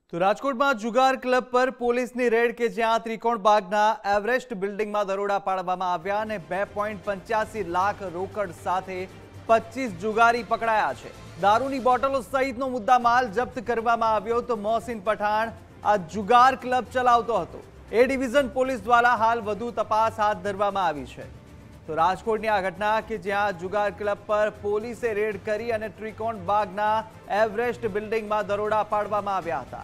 તો રાજકોટમાં જુગાર ક્લબ પર પોલીસની રેડ કે જ્યાં ત્રિકોણ બાગના એવરેસ્ટ બિલ્ડિંગમાં દરોડા પાડવામાં આવ્યા અને 2.85 લાખ રોકડ સાથે 25 જુગારી પકડાયા છે। દારૂની બોટલો સહિતનો મુદ્દામાલ જપ્ત કરવામાં આવ્યો। તો મોહસિન પઠાણ આ જુગાર ક્લબ ચલાવતો હતો। એ ડિવિઝન પોલીસ દ્વારા હાલ વધુ તપાસ હાથ ધરવામાં આવી છે। તો રાજકોટની આ ઘટના કે જ્યાં જુગાર ક્લબ પર પોલીસે રેડ કરી અને ત્રિકોણ બાગના એવરેસ્ટ બિલ્ડિંગમાં દરોડા પાડવામાં આવ્યા હતા।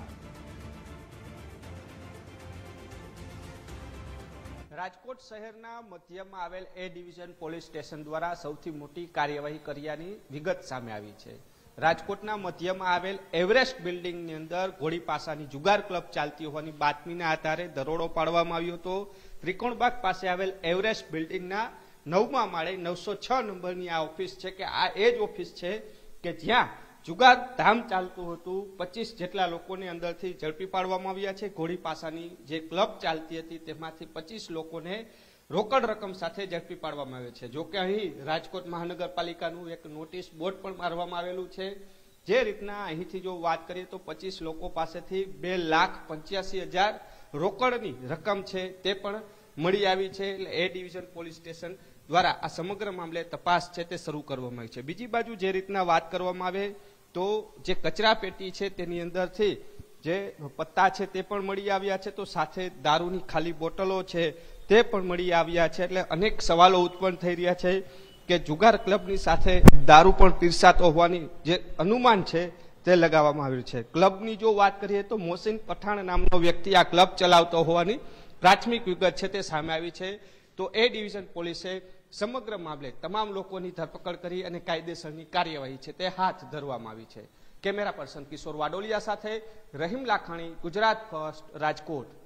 રાજકોટ શહેરના મધ્યમાં આવેલ એ ડિવિઝન પોલીસ સ્ટેશન દ્વારા સૌથી મોટી કાર્યવાહી કર્યાની વિગત સામે આવી છે। રાજકોટના મધ્યમાં આવેલ એવરેસ્ટ બિલ્ડિંગની અંદર ઘોડી પાસાની જુગાર ક્લબ ચાલતી હોવાની બાતમીના આધારે દરોડો પાડવામાં આવ્યો હતો। ત્રિકોણબાગ પાસે આવેલ એવરેસ્ટ બિલ્ડિંગના 9મા માળે 906 નંબરની આ ઓફિસ છે કે આ એ જ ઓફિસ છે કે જ્યાં જુગાર ધામ ચાલતું હતું। 25 જેટલા લોકોને અંદરથી ઝડપી પાડવામાં આવ્યા છે। ઘોડી પાસાની જે ક્લબ ચાલતી હતી તેમાંથી 25 લોકોને રોકડ રકમ સાથે ઝડપી પાડવામાં આવે છે। જો કે અહીં રાજકોટ મહાનગરપાલિકાનું એક નોટિસ બોર્ડ પણ મારવામાં આવેલું છે। જે રીતના અહીંથી જો વાત કરીએ તો 25 લોકો પાસેથી 2,85,000 રોકડની રકમ છે તે પણ મળી આવી છે। એટલે એ ડિવિઝન પોલીસ સ્ટેશન દ્વારા આ સમગ્ર મામલે તપાસ છે તે શરૂ કરવામાં આવી છે। બીજી બાજુ જે રીતના વાત કરવામાં આવે તો જે કચરા પેટી છે તેની અંદરથી જે પત્તા છે તે પણ મળી આવ્યા છે। તો સાથે દારૂની ખાલી બોટલો છે તે પણ મળી આવ્યા છે। એટલે અનેક સવાલો ઉત્પન્ન થઈ રહ્યા છે કે જુગાર ક્લબની સાથે દારૂ પણ પીરસાતો હોવાની જે અનુમાન છે તે લગાવવામાં આવ્યું છે। ક્લબની જો વાત કરીએ તો મોહસિન પઠાણ નામનો વ્યક્તિ આ ક્લબ ચલાવતો હોવાની પ્રાથમિક વિગત છે તે સામે આવી છે। તો એ ડિવિઝન પોલીસે સમગ્ર મામલે તમામ લોકોની ધરપકડ કરી અને કાયદેસરની કાર્યવાહી છે તે હાથ ધરવામાં આવી છે। કેમેરા પર્સન કિશોર વાડોલિયા સાથે રહીમ લાખાણી, ગુજરાત ફર્સ્ટ, રાજકોટ।